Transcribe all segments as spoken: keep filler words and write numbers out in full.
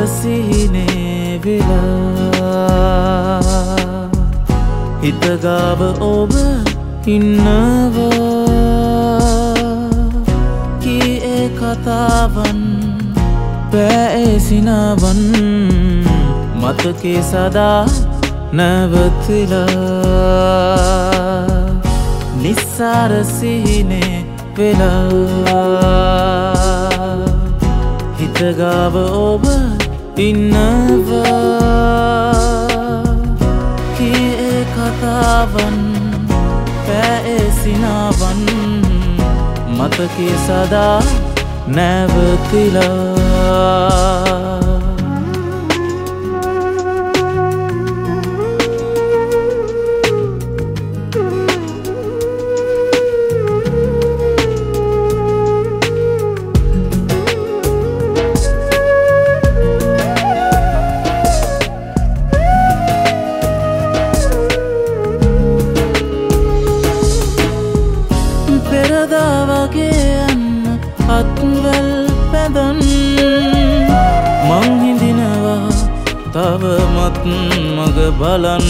සිහිනේ වෙලා හිත ගාව ඔබ ඉන්නවා කී කතාවන් පැසිනවන් මතකේ සදා නැවතිලා නිස්සාර සිහිනේ වෙලා හිත ගාව ඔබ ඉන්නවා කී කතාවන් පැසිනවන් මතකේ සදා නැවතිලා අත්වැල් පැදන් මං හිඳිනවා තවමත් මග බලන්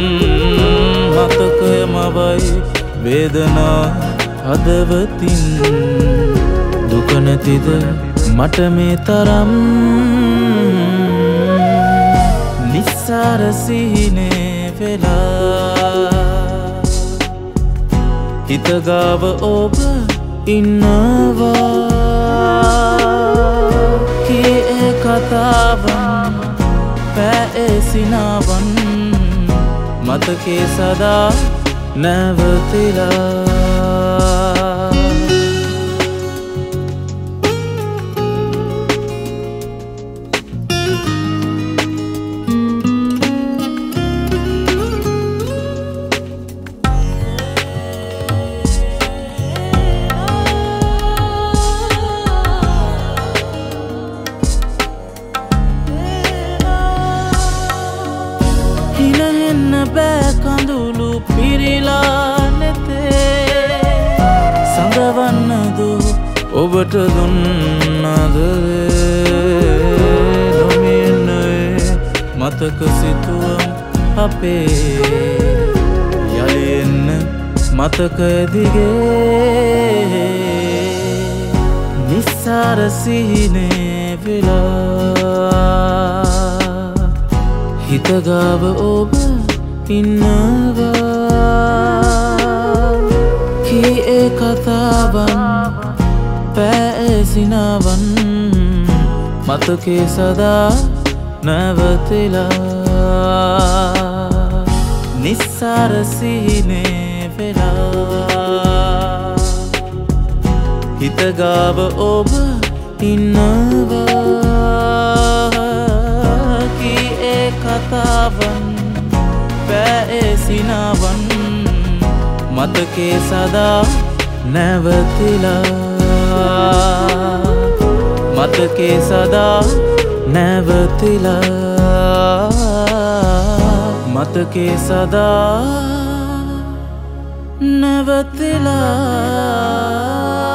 මතකය මවයි වේදනා හදවතින් දුක නැතිද මට මේ තරම් නිස්සාර සිහිනේ වෙලා හිත ගාව ඔබ ඉන්නවා කී කතාවන් පැසිනවන් මතකේ සදා නැවතිලා හිනහෙන්න බෑ කඳුළු පිරිලා නැතේ සඳවන්නදු ඔබට දුන්නද නොමින්නේ මතක සිතුවම් අපේ යළි එන්න මතකය දිගේ නිස්සාර සිහිනේ වෙලා හිත ගාව ඔබ ඉන්නවා කී කතාවන් පැසිනවන් මතකේ සදා නැවතිලා නිස්සාර සිහිනේ වෙලා හිත ගාව ඔබ ඉන්නවා කතාවන් පැසිනවන් මතකේ සදා නැවතිලා මතකේ සදා නැවතිලා මතකේ සදා නැවතිලා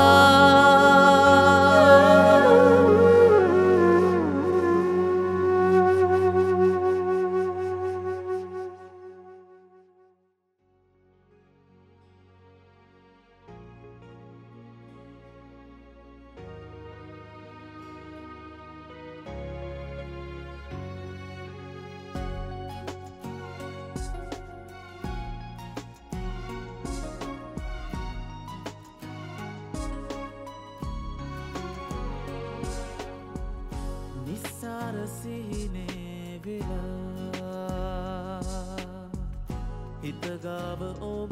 නිස්සාර සිහිනේ වෙලා හිත ගාව ඔබ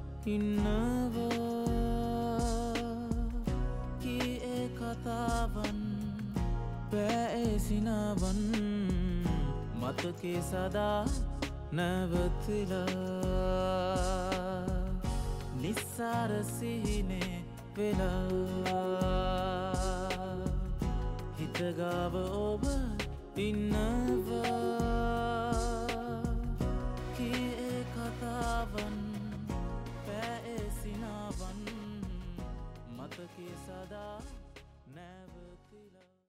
ඉන්නවා කී කතාවන් පැසිනවන් මතකේ සදා නැවතිලා නිස්සාර සිහිනේ වෙලා හිත ගාව ඔබ ඉන්නවා කී කතාවන් පැසිනවන් මතකේ සදා